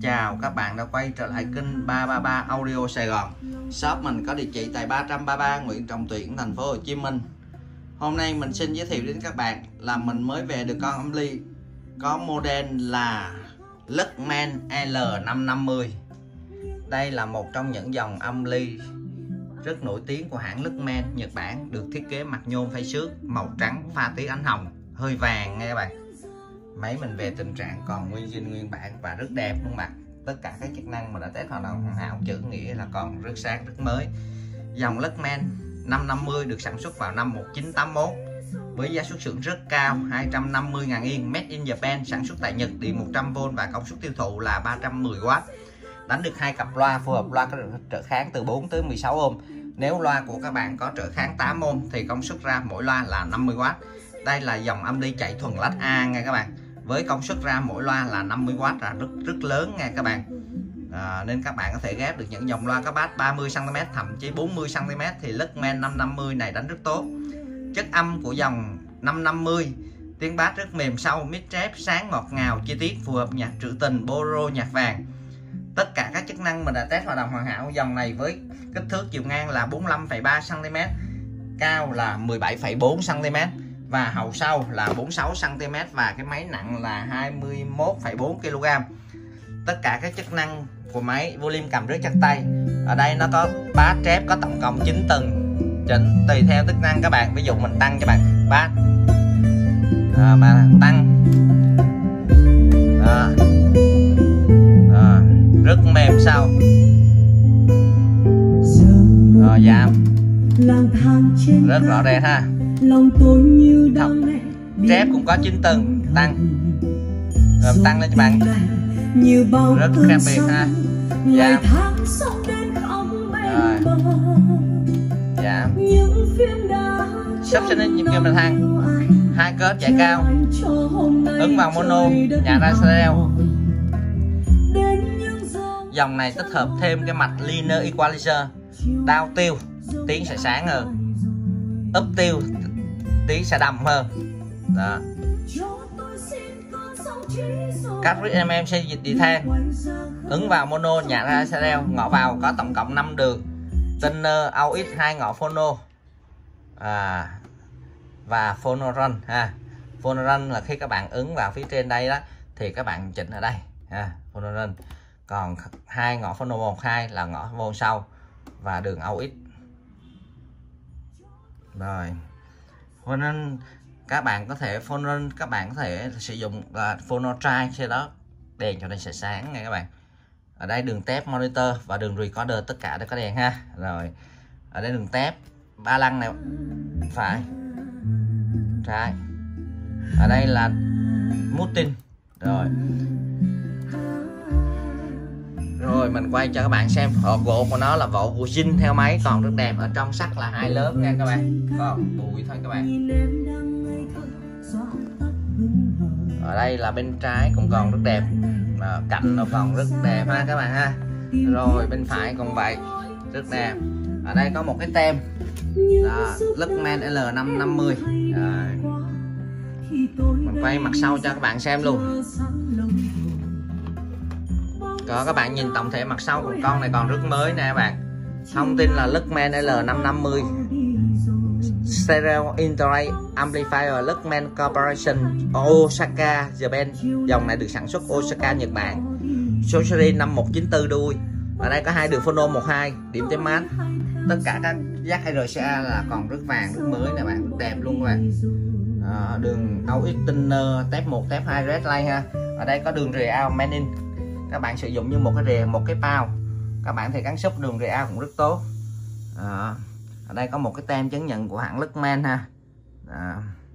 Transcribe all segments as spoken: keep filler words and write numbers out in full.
Chào các bạn đã quay trở lại kênh ba ba ba Audio Sài Gòn. Shop mình có địa chỉ tại ba trăm ba mươi ba Nguyễn Trọng Tuyển, thành phố Hồ Chí Minh. Hôm nay mình xin giới thiệu đến các bạn là mình mới về được con âm ly có model là Luckman L năm năm mươi. Đây là một trong những dòng âm ly rất nổi tiếng của hãng Luckman Nhật Bản, được thiết kế mặt nhôm phay xước màu trắng pha tí ánh hồng hơi vàng nghe các bạn. Máy mình về tình trạng còn nguyên zin nguyên bản và rất đẹp luôn bạn. Tất cả các chức năng mà đã test hoạt động hoàn hảo, chữ nghĩa là còn rất sáng rất mới. Dòng Luckman năm năm mươi được sản xuất vào năm một nghìn chín trăm tám mươi mốt với giá xuất xưởng rất cao hai trăm năm mươi nghìn yên, made in Japan, sản xuất tại Nhật, điện một trăm vôn và công suất tiêu thụ là ba trăm mười oát. Đánh được hai cặp loa phù hợp, loa có trở kháng từ bốn tới mười sáu ôm. Nếu loa của các bạn có trở kháng tám ôm thì công suất ra mỗi loa là năm mươi oát. Đây là dòng âm ly chạy thuần lách A nha các bạn, với công suất ra mỗi loa là năm mươi oát, là rất rất lớn nha các bạn. À, nên các bạn có thể ghép được những dòng loa có bass ba mươi xăng ti mét, thậm chí bốn mươi xăng ti mét thì Luckman năm năm mươi này đánh rất tốt. Chất âm của dòng năm năm mươi, tiếng bass rất mềm sâu, mid trap sáng ngọt ngào, chi tiết phù hợp nhạc trữ tình, bolero, nhạc vàng. Tất cả các chức năng mình đã test hoạt động hoàn hảo. Dòng này với kích thước chiều ngang là bốn mươi lăm phẩy ba xăng ti mét, cao là mười bảy phẩy bốn xăng ti mét và hậu sau là bốn mươi sáu xăng ti mét, và cái máy nặng là hai mươi mốt phẩy bốn ki lô gam. Tất cả các chức năng của máy, volume cầm rất chắc tay. Ở đây nó có bass trap, có tổng cộng chín tầng, chỉnh tùy theo chức năng các bạn. Ví dụ mình tăng cho bạn bass à, mà tăng à, à, rất mềm sau rồi giảm rất rõ rệt ha. Trap cũng có chín tầng, tăng rồi tăng lên cho bạn rất khác biệt ha. Giảm rồi giảm sắp sinh lên nhịp kim bậc thang, hai kết chạy cao, ứng vào mono, nhả ra stereo. Dòng này tích hợp thêm cái mạch linear equalizer, down tiêu tiếng sẽ sáng hơn, up tiêu tiếng sẽ đậm hơn. Đó. Các em em xây dịch đi theo, ứng vào mono, nhả ra stereo, ngõ vào có tổng cộng năm đường, tuner, aux, hai ngõ phono à, và phono run ha. Phono run là khi các bạn ứng vào phía trên đây đó thì các bạn chỉnh ở đây ha, phono run. Còn hai ngõ phono một, hai là ngõ vô sau và đường aux. Rồi cho nên các bạn có thể phono, các bạn có thể sử dụng là phono try, sau đó đèn cho nên sẽ sáng nha các bạn. Ở đây đường tép monitor và đường recorder tất cả đều có đèn ha. Rồi ở đây đường tép ba lăng này phải trái, ở đây là muting. Rồi rồi mình quay cho các bạn xem hộp gỗ của nó là vỏ gỗ zin theo máy, còn rất đẹp. Ở trong sắt là hai lớp nha các bạn, còn bụi thôi các bạn. Ở đây là bên trái cũng còn rất đẹp, à, cạnh nó còn rất đẹp ha các bạn ha. Rồi bên phải cũng vậy, rất đẹp. Ở đây có một cái tem là Luckman L năm năm mươi. Rồi mình quay mặt sau cho các bạn xem luôn. Có các bạn nhìn tổng thể mặt sau của con này còn rất mới nè các bạn. Thông tin là Luckman L năm năm mươi Stereo Interray Amplifier, Luckman Corporation, Osaka, Japan. Dòng này được sản xuất Osaka, Nhật Bản. Số series năm một chín tư đuôi. Ở đây có hai đường phono một hai, điểm tem mát. Tất cả các jack rờ xê a là còn rất vàng, rất mới nè bạn, rất đẹp luôn các bạn. À, đường aux, tuner, tép một, tép hai, red light ha. Ở đây có đường rìa out main in. Các bạn sử dụng như một cái rìa, một cái bao, các bạn thì gắn sub đường rìa out cũng rất tốt. À, ở đây có một cái tem chứng nhận của hãng Luckman ha. À,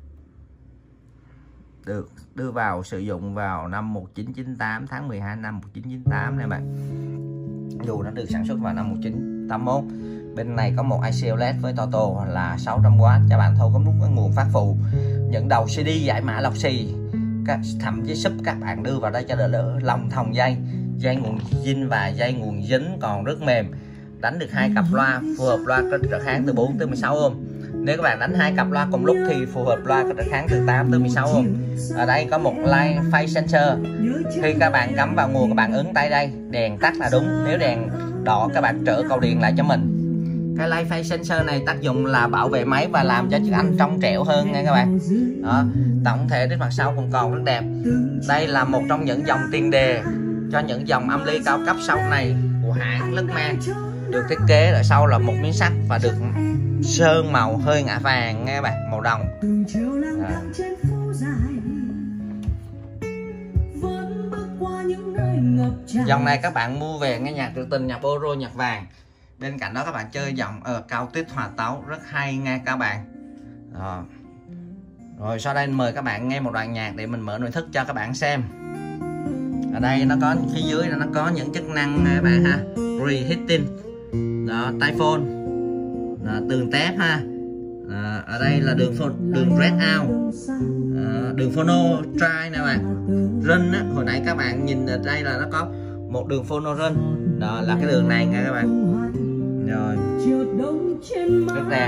được đưa vào sử dụng vào năm một nghìn chín trăm chín mươi tám, tháng mười hai năm một nghìn chín trăm chín mươi tám này bạn. Dù nó được sản xuất vào năm một nghìn chín trăm tám mươi mốt. Bên này có một i xê ô led với total là sáu trăm oát cho bạn thôi, có nút cái nguồn phát phụ. Những đầu xê đê giải mã lọc xì, các thậm chí sub các bạn đưa vào đây cho đỡ đỡ lòng thòng dây, dây nguồn zin và dây nguồn dính còn rất mềm. Đánh được hai cặp loa phù hợp, loa có trở kháng từ bốn tới mười sáu ôm. Nếu các bạn đánh hai cặp loa cùng lúc thì phù hợp loa có trở kháng từ tám tới mười sáu ohm. Ở đây có một light phase sensor. Khi các bạn cắm vào nguồn, các bạn ấn tay đây, đèn tắt là đúng. Nếu đèn đỏ các bạn trở cầu điện lại cho mình. Cái light phase sensor này tác dụng là bảo vệ máy và làm cho chiếc âm trong trẻo hơn nha các bạn. Đó. Tổng thể đến mặt sau cũng còn rất đẹp. Đây là một trong những dòng tiền đề cho những dòng âm ly cao cấp sau này của hãng Luckman. Được thiết kế ở sau là một miếng sắt và được sơn màu hơi ngã vàng nghe các bạn, màu đồng. À. Dòng này các bạn mua về nghe nhạc trữ tình, nhạc bolero, nhạc vàng. Bên cạnh đó các bạn chơi dòng ở uh, cao tiết hòa tấu rất hay nghe các bạn. Đó. Rồi sau đây mời các bạn nghe một đoạn nhạc để mình mở nội thất cho các bạn xem. Ở đây nó có phía dưới nó có những chức năng các bạn ha, reheating, đó, tai phone, đó, tường tép ha. À, ở đây là đường đường red out, à, đường phono try nè bạn, run á. Hồi nãy các bạn nhìn ở đây là nó có một đường phono run, đó là cái đường này nha các bạn. Rồi rất đẹp.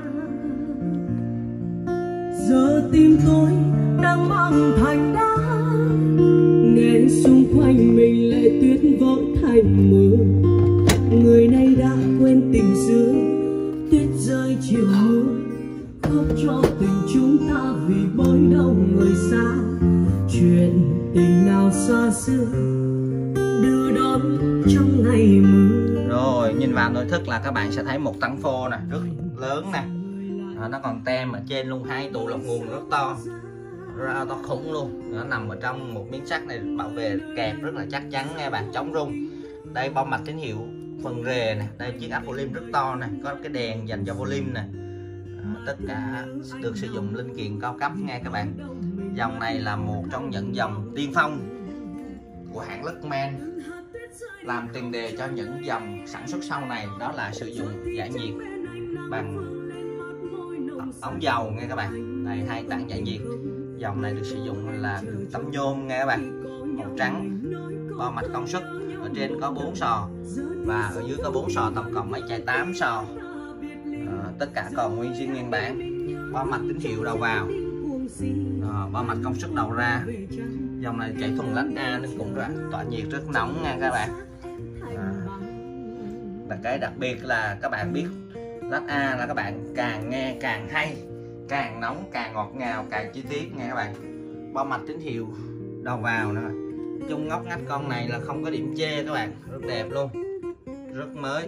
Giờ tim tôi đang mang thành đá, nghe xung quanh mình lệ tuyết vỡ thành mưa. Người này đã quên tình xưa, tuyết rơi chiều mưa, khóc cho tình chúng ta vì bối đau người xa. Chuyện tình nào xa xưa đưa đón trong ngày mưa. Rồi nhìn vào nội thất là các bạn sẽ thấy một tấm phô nè, rất lớn nè. À, nó còn tem ở trên luôn, hai tủ lọc nguồn rất to, ra to khủng luôn. Nó nằm ở trong một miếng sắt này, bảo vệ kẹp rất là chắc chắn nghe bạn, chống rung. Đây bo mạch tín hiệu phần rề này, đây chiếc áp volume rất to này, có cái đèn dành cho volume này. À, tất cả được sử dụng linh kiện cao cấp nghe các bạn. Dòng này là một trong những dòng tiên phong của hãng Luckman, làm tiền đề cho những dòng sản xuất sau này, đó là sử dụng giải nhiệt bằng ống dầu nghe các bạn. Đây hai tảng giải nhiệt. Dòng này được sử dụng là tấm nhôm nghe các bạn, màu trắng. Bo mạch công suất ở trên có bốn sò và ở dưới có bốn sò, tổng cộng máy chạy tám sò. À, tất cả còn nguyên zin nguyên bản. Bo mạch tín hiệu đầu vào, à, bo mạch công suất đầu ra. Dòng này chạy thuần lách A nên cũng tỏa nhiệt rất nóng nha các bạn. À, và cái đặc biệt là các bạn biết lách A là các bạn càng nghe càng hay, càng nóng, càng ngọt ngào, càng chi tiết nghe các bạn. Bo mạch tín hiệu đầu vào nữa. Chung ngóc ngách con này là không có điểm chê các bạn, rất đẹp luôn, rất mới.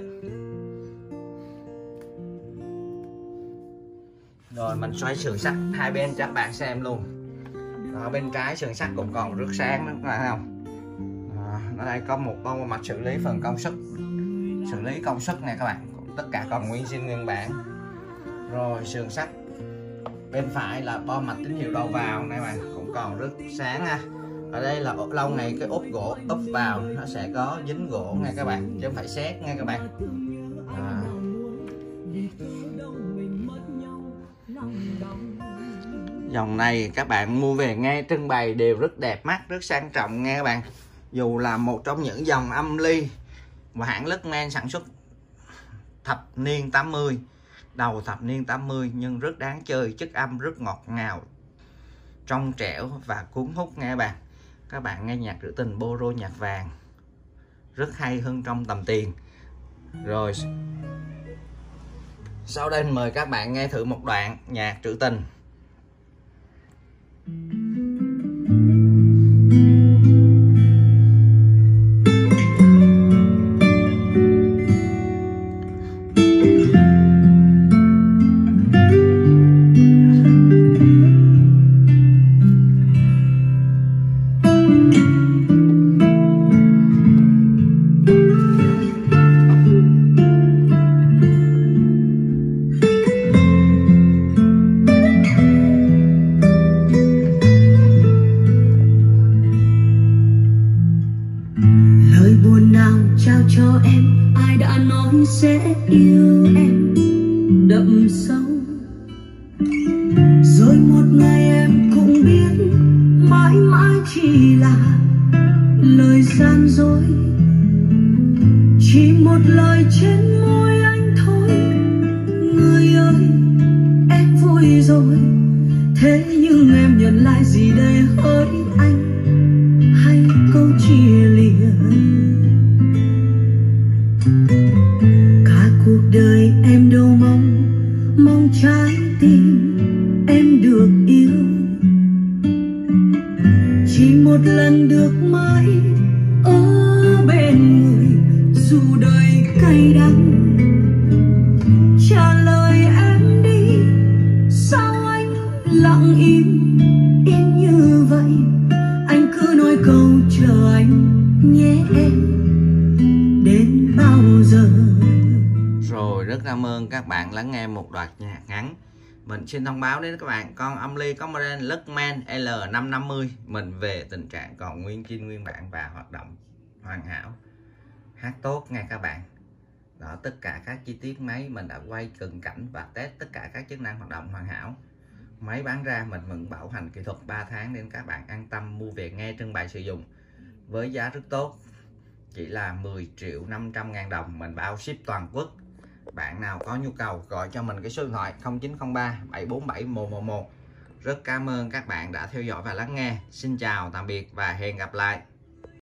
Rồi mình xoay sườn sắt hai bên cho các bạn xem luôn. Ở bên trái sườn sắt cũng còn rất sáng nữa các bạn không? À, ở đây có một bo mạch xử lý phần công suất, xử lý công suất này các bạn, tất cả còn nguyên zin nguyên bản. Rồi sườn sắt bên phải là bo mạch tín hiệu đầu vào này bạn, cũng còn rất sáng ha. Ở đây là lâu này cái ốp gỗ ốp vào nó sẽ có dính gỗ nha các bạn, chứ không phải sét nha các bạn. À. Dòng này các bạn mua về nghe trưng bày đều rất đẹp mắt, rất sang trọng nghe các bạn. Dù là một trong những dòng âm ly mà hãng Luckman sản xuất thập niên tám mươi, đầu thập niên tám mươi, nhưng rất đáng chơi, chất âm rất ngọt ngào, trong trẻo và cuốn hút nghe các bạn. Các bạn nghe nhạc trữ tình, bolero, nhạc vàng rất hay hơn trong tầm tiền. Rồi sau đây mời các bạn nghe thử một đoạn nhạc trữ tình. Cho em ai đã nói sẽ yêu em đậm sâu, rồi một ngày em cũng biết mãi mãi chỉ là lời gian dối, chỉ một lời trên môi anh thôi. Người ơi vui rồi. Thế nhưng em nhận lại gì đây hỡi anh, hay câu chia lìa. Cả cuộc đời em đâu mong, mong trái tim em được yêu. Chỉ một lần được mãi ở bên người, dù đời cay đắng. Trả lời em đi, sao anh lặng im, im như vậy. Anh cứ nói câu chờ anh nhé em, đến bao giờ. Rồi, rất cảm ơn các bạn lắng nghe một đoạn nhạc ngắn. Mình xin thông báo đến các bạn, con âm ly có model Luckman L năm năm mươi. Mình về tình trạng còn nguyên zin nguyên bản và hoạt động hoàn hảo, hát tốt nha các bạn. Đó, tất cả các chi tiết máy mình đã quay cận cảnh và test tất cả các chức năng hoạt động hoàn hảo. Máy bán ra mình mượn bảo hành kỹ thuật ba tháng nên các bạn an tâm mua về nghe trưng bày sử dụng với giá rất tốt, chỉ là mười triệu năm trăm ngàn đồng, mình bao ship toàn quốc. Bạn nào có nhu cầu gọi cho mình cái số điện thoại không chín không ba bảy bốn bảy một một một. Rất cảm ơn các bạn đã theo dõi và lắng nghe. Xin chào tạm biệt và hẹn gặp lại.